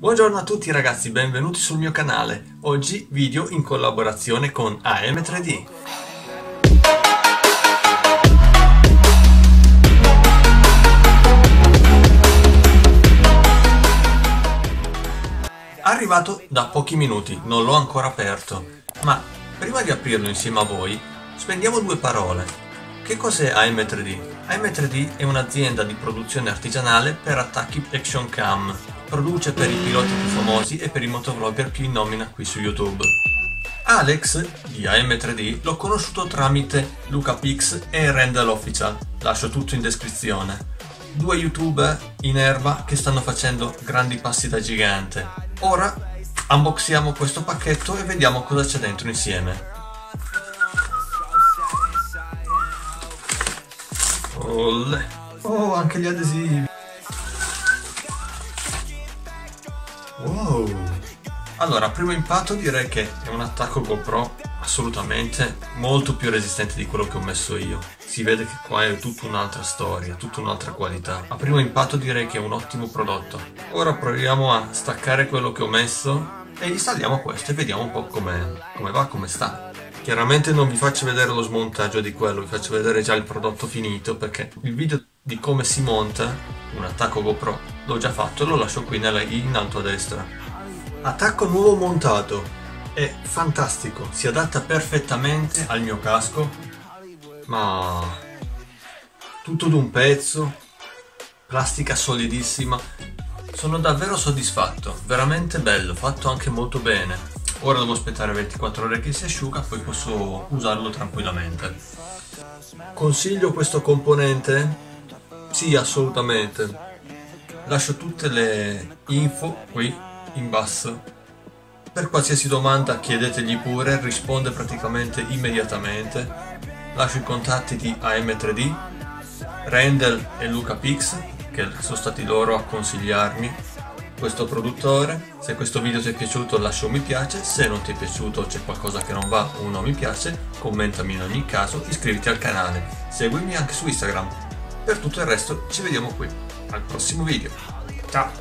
Buongiorno a tutti ragazzi, benvenuti sul mio canale. Oggi video in collaborazione con AM3D. Arrivato da pochi minuti, non l'ho ancora aperto, ma prima di aprirlo insieme a voi, spendiamo due parole. Che cos'è AM3D? AM3D è un'azienda di produzione artigianale per attacchi action cam. Produce per i piloti più famosi e per i motovlogger più in nomina qui su YouTube. Alex di AM3D l'ho conosciuto tramite LucaPix e Rendel Official, lascio tutto in descrizione. Due youtuber in erba che stanno facendo grandi passi da gigante. Ora unboxiamo questo pacchetto e vediamo cosa c'è dentro insieme. Olle. Oh, anche gli adesivi. Wow. Allora, a primo impatto direi che è un attacco GoPro assolutamente molto più resistente di quello che ho messo io. Si vede che qua è tutta un'altra storia, tutta un'altra qualità. A primo impatto direi che è un ottimo prodotto. Ora proviamo a staccare quello che ho messo e installiamo questo e vediamo un po' come va, come sta. Chiaramente non vi faccio vedere lo smontaggio di quello, vi faccio vedere già il prodotto finito, perché il video di come si monta un attacco GoPro l'ho già fatto e lo lascio qui in alto a destra. Attacco nuovo montato, è fantastico, si adatta perfettamente al mio casco, ma tutto d'un pezzo, plastica solidissima, sono davvero soddisfatto, veramente bello, fatto anche molto bene. Ora devo aspettare 24 ore che si asciuga, poi posso usarlo tranquillamente. Consiglio questo componente? Sì, assolutamente. Lascio tutte le info qui in basso. Per qualsiasi domanda chiedetegli pure, risponde praticamente immediatamente. Lascio i contatti di AM3D, Rendel e LucaPix, che sono stati loro a consigliarmi questo produttore. Se questo video ti è piaciuto lascia un mi piace, se non ti è piaciuto o c'è qualcosa che non va un non mi piace, commentami in ogni caso, iscriviti al canale, seguimi anche su Instagram. Per tutto il resto ci vediamo qui, al prossimo video. Ciao!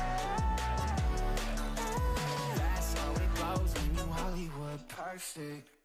Perfect.